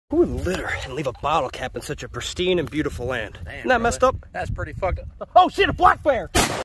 Who would litter and leave a bottle cap in such a pristine and beautiful land? Man, Isn't that messed up? That's pretty fucked up. Oh shit, a black bear!